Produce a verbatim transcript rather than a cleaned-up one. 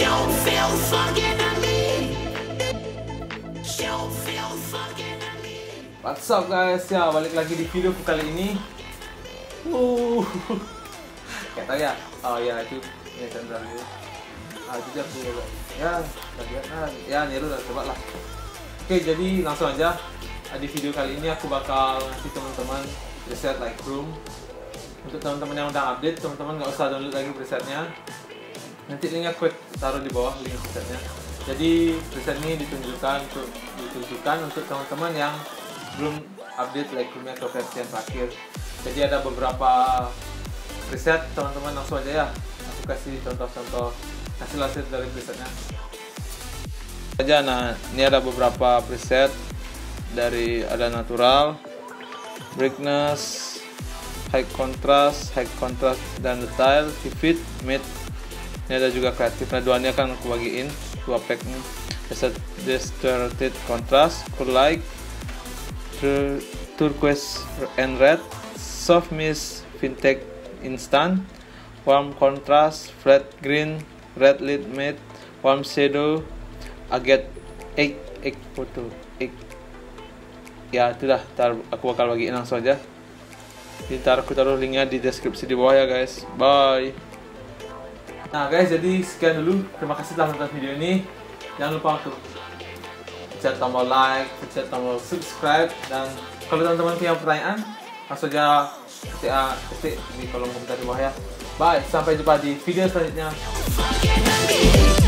What's up guys, ya balik lagi di video kali ini. Uh, kayak tau ya, oh ya itu ya Chandra dulu. Ah itu dia aku ya, tadi ah, ya niru lah, coba lah. Oke, jadi langsung aja. Di video kali ini aku bakal ngasih teman-teman preset Lightroom. Untuk teman-teman yang udah update, teman-teman nggak usah download lagi presetnya. Nanti linknya aku taruh di bawah link presetnya. Jadi preset ini ditunjukkan untuk ditunjukkan untuk teman-teman yang belum update Lightroomnya ke versi yang terakhir. Jadi ada beberapa preset, teman-teman langsung aja ya. Aku kasih contoh-contoh hasil-hasil dari presetnya. Aja, nah ini ada beberapa preset dari ada natural, brightness, high contrast, high contrast dan detail, vivid, mid. Ini ada juga kreatif. Nah dua ini akan aku bagiin dua pack nih. Distorted contrast, cool light, turquoise and red, soft mist, vintage instant, warm contrast, flat green, red lit matte, warm shadow, agate egg egg photo egg. Ya itulah, tar aku bakal bagiin langsung aja. Ntar aku taruh linknya di deskripsi di bawah ya guys. Bye. Nah guys, jadi sekian dulu. Terima kasih telah menonton video ini. Jangan lupa untuk pencet tombol like, pencet tombol subscribe, dan kalau teman-teman punya pertanyaan langsung aja ketik di kolom komentar di bawah ya. Bye, sampai jumpa di video selanjutnya.